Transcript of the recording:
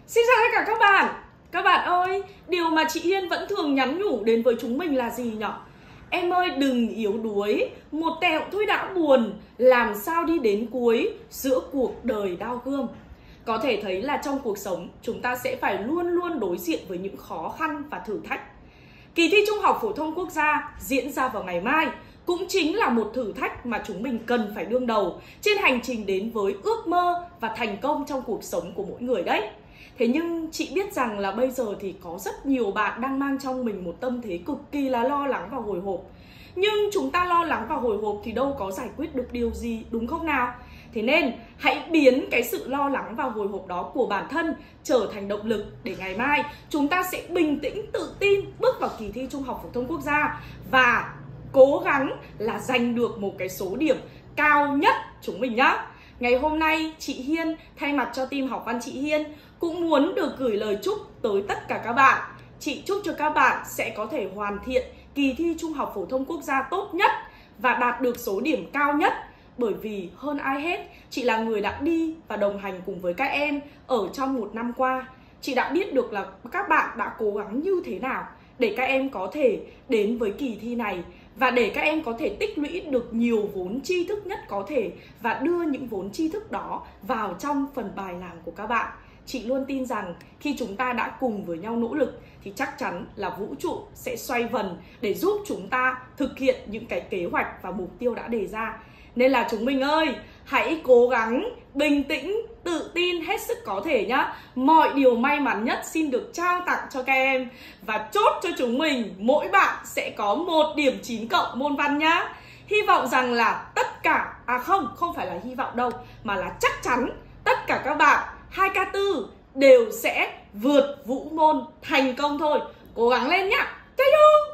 Xin chào tất cả các bạn. Các bạn ơi, điều mà chị Hiên vẫn thường nhắn nhủ đến với chúng mình là gì nhỉ? Em ơi đừng yếu đuối, một tẹo thôi đã buồn, làm sao đi đến cuối giữa cuộc đời đao gươm. Có thể thấy là trong cuộc sống chúng ta sẽ phải luôn luôn đối diện với những khó khăn và thử thách. Kỳ thi Trung học Phổ thông Quốc gia diễn ra vào ngày mai cũng chính là một thử thách mà chúng mình cần phải đương đầu trên hành trình đến với ước mơ và thành công trong cuộc sống của mỗi người đấy. Thế nhưng chị biết rằng là bây giờ thì có rất nhiều bạn đang mang trong mình một tâm thế cực kỳ là lo lắng và hồi hộp. Nhưng chúng ta lo lắng và hồi hộp thì đâu có giải quyết được điều gì, đúng không nào? Thế nên hãy biến cái sự lo lắng và hồi hộp đó của bản thân trở thành động lực để ngày mai chúng ta sẽ bình tĩnh, tự tin bước vào kỳ thi Trung học Phổ thông Quốc gia và cố gắng là giành được một cái số điểm cao nhất chúng mình nhá. Ngày hôm nay chị Hiên thay mặt cho team học văn chị Hiên cũng muốn được gửi lời chúc tới tất cả các bạn. Chị chúc cho các bạn sẽ có thể hoàn thiện kỳ thi Trung học Phổ thông Quốc gia tốt nhất và đạt được số điểm cao nhất. Bởi vì hơn ai hết, chị là người đã đi và đồng hành cùng với các em ở trong một năm qua. Chị đã biết được là các bạn đã cố gắng như thế nào để các em có thể đến với kỳ thi này và để các em có thể tích lũy được nhiều vốn tri thức nhất có thể và đưa những vốn tri thức đó vào trong phần bài làm của các bạn. Chị luôn tin rằng khi chúng ta đã cùng với nhau nỗ lực thì chắc chắn là vũ trụ sẽ xoay vần để giúp chúng ta thực hiện những cái kế hoạch và mục tiêu đã đề ra. Nên là chúng mình ơi, hãy cố gắng bình tĩnh, tự tin hết sức có thể nhá. Mọi điều may mắn nhất xin được trao tặng cho các em. Và chốt cho chúng mình, mỗi bạn sẽ có 1 điểm 9 cộng môn văn nhá. Hy vọng rằng là tất cả, không phải là hy vọng đâu, mà là chắc chắn tất cả các bạn 2K4 đều sẽ vượt vũ môn thành công thôi. Cố gắng lên nhá. Thank you.